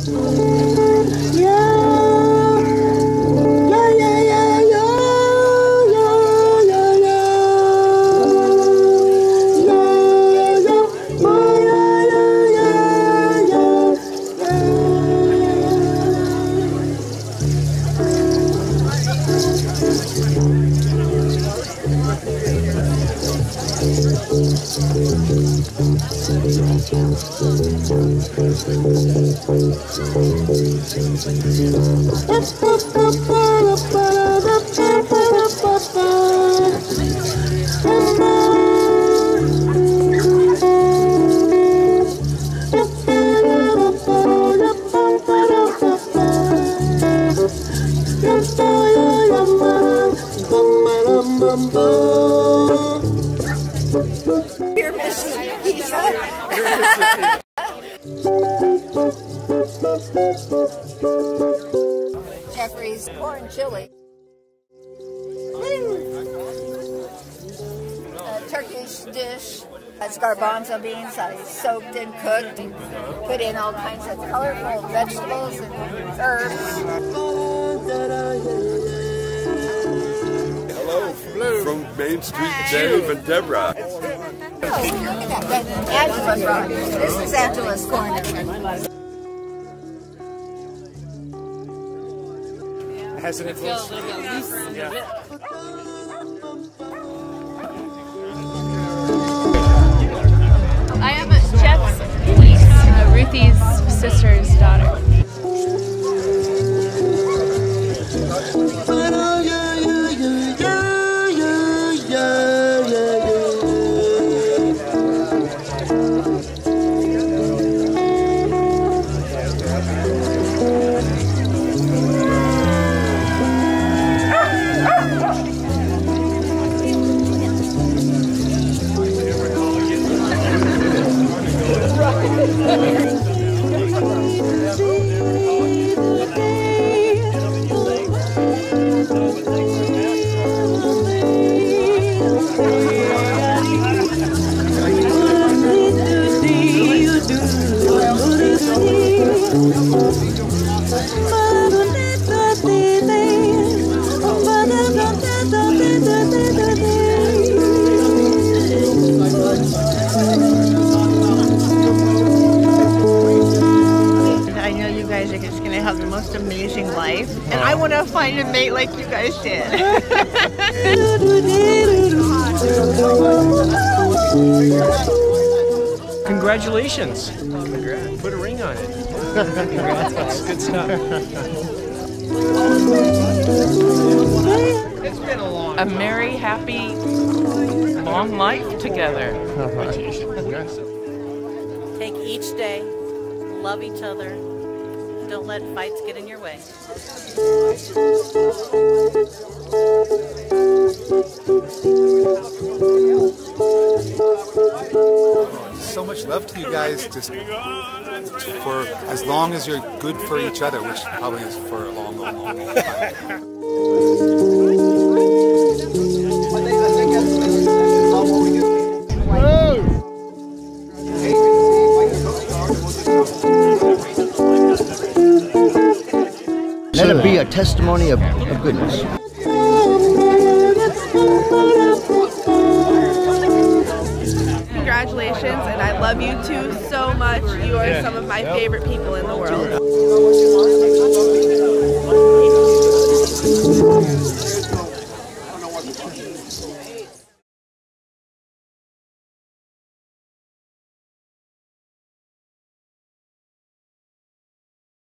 You're missing pizza. Jeffree's corn chili. A Turkish dish. It's garbanzo beans that is soaked and cooked and put in all kinds of colorful vegetables and herbs. Hello from Main Street, Dave and Deborah. Oh, look at that. That's Angela's rock. This is Angela's corner. Has an influence. I am Jeff's niece, Ruthie's sister's daughter. Have the most amazing life, and I want to find a mate like you guys did. Congratulations. Put a ring on it. That's good stuff. It's been a merry, happy, long life together. Take each day, love each other. Don't let fights get in your way. So much love to you guys, just for as long as you're good for each other, which probably is for a long, long, long, long time. Let it be a testimony of goodness. Congratulations, and I love you two so much. You are some of my favorite people in the world.